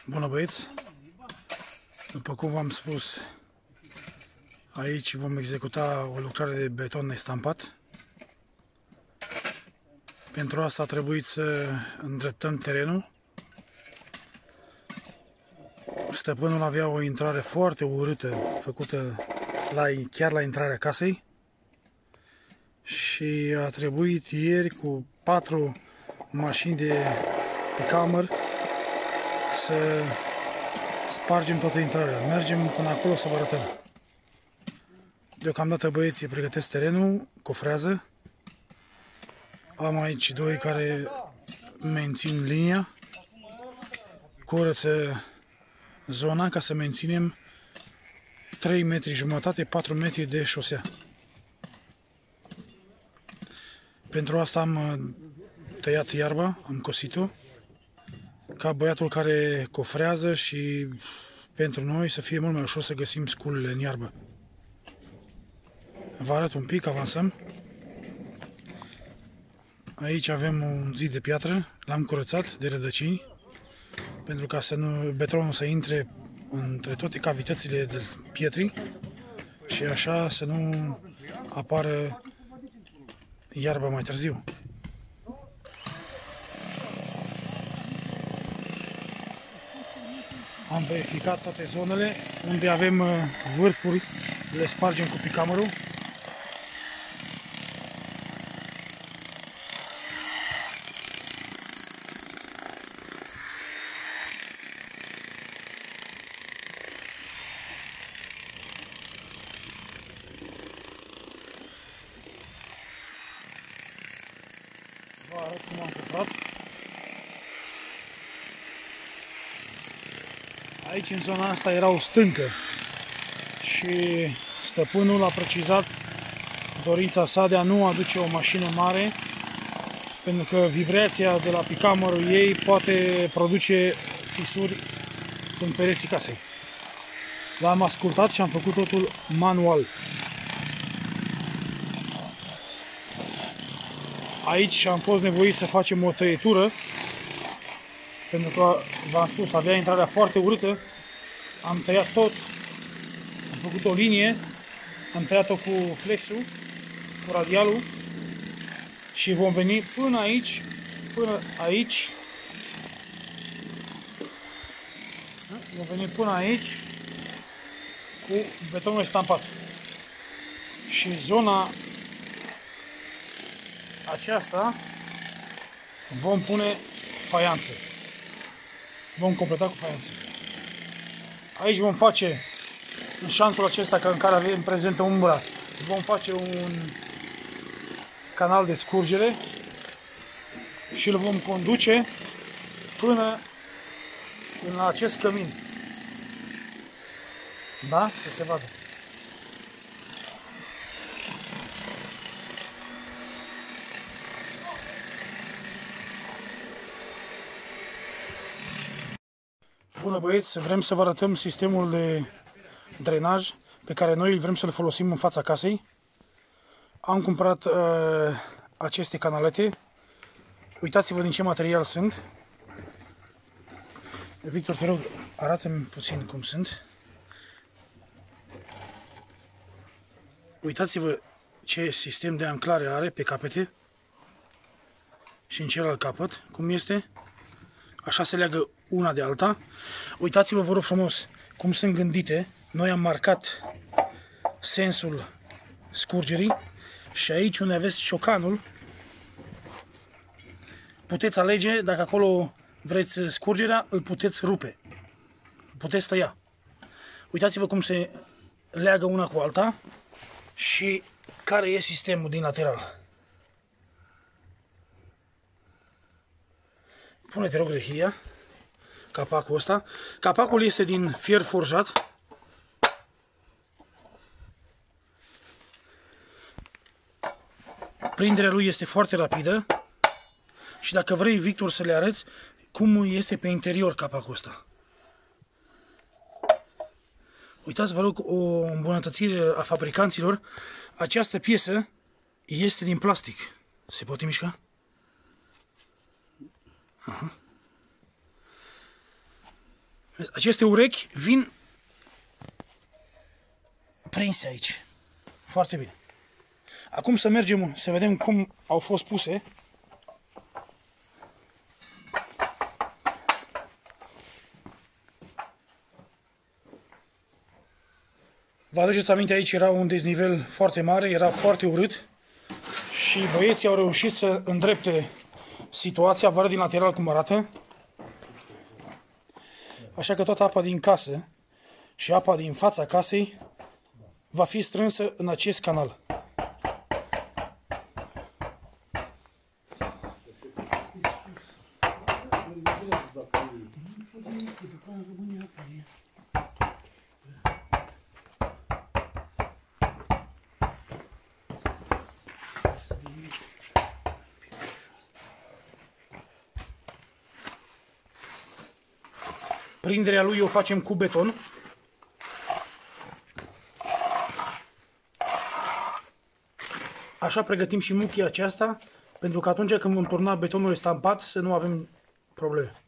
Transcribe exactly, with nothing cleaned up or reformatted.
Bună băieți! După cum v-am spus, aici vom executa o lucrare de beton estampat. Pentru asta a trebuit să îndreptăm terenul. Stăpânul avea o intrare foarte urâtă făcută la, chiar la intrarea casei și a trebuit ieri cu patru mașini de picamăr să spargem toată intrarea. Mergem până acolo să vă arătăm. Deocamdată băieții pregătesc terenul, cofrează. Am aici doi care mențin linia, curăță zona ca să menținem trei metri jumătate, patru metri de șosea. Pentru asta am tăiat iarba, am cosit-o, ca băiatul care cofrează și pentru noi să fie mult mai ușor să găsim sculele în iarbă. Vă arăt un pic, avansăm. Aici avem un zid de piatră, l-am curățat de rădăcini, pentru ca să nu, betonul să intre între toate cavitățile de pietri și așa să nu apară iarba mai târziu. Am verificat toate zonele unde avem vârfuri, le spargem cu picamărul. Vă arăt cum am cuprat. Aici, în zona asta, era o stâncă și stăpânul a precizat dorința sa de a nu aduce o mașină mare, pentru că vibrația de la picamărul ei poate produce fisuri în pereții casei. L-am ascultat și am făcut totul manual. Aici am fost nevoit să facem o tăietură, pentru că, v-am spus, avea intrarea foarte urâtă. Am tăiat tot, am făcut o linie, am tăiat-o cu flexul, cu radialul și vom veni până aici, până aici. Vom veni până aici cu betonul estampat. Și zona aceasta vom pune faianță. Vom completa cu faianță. Aici vom face, în șanțul acesta în care avem prezentă umbra, vom face un canal de scurgere și îl vom conduce până în acest cămin. Da? Să se vadă. Bună băieți, vrem să vă arătăm sistemul de drenaj pe care noi vrem să-l folosim în fața casei. Am cumpărat uh, aceste canalete. Uitați-vă din ce material sunt. Victor, te rog, arată-mi puțin cum sunt. Uitați-vă ce sistem de anclare are pe capete și în celălalt capăt, cum este. Așa se leagă una de alta. Uitați-vă, vă rog frumos, cum sunt gândite. Noi am marcat sensul scurgerii și aici unde aveți ciocanul, puteți alege, dacă acolo vreți scurgerea, îl puteți rupe. Puteți tăia. Uitați-vă cum se leagă una cu alta și care e sistemul din lateral. Pune-te, rog, rehia, capacul ăsta. Capacul este din fier forjat. Prinderea lui este foarte rapidă. Și dacă vrei, Victor, să le arăți cum este pe interior capacul ăsta. Uitați, vă rog, o îmbunătățire a fabricanților. Această piesă este din plastic. Se poate mișca? Aha. Aceste urechi vin prinse aici. Foarte bine. Acum să mergem să vedem cum au fost puse. Vă aduceți aminte, aici era un deznivel foarte mare, era foarte urât și băieții au reușit să îndrepte situația. Vă arăt din lateral cum arată. Așa că toată apa din casă și apa din fața casei va fi strânsă în acest canal. Prinderea lui o facem cu beton. Așa pregătim și muchia aceasta, pentru că atunci când vom turna betonul estampat să nu avem probleme.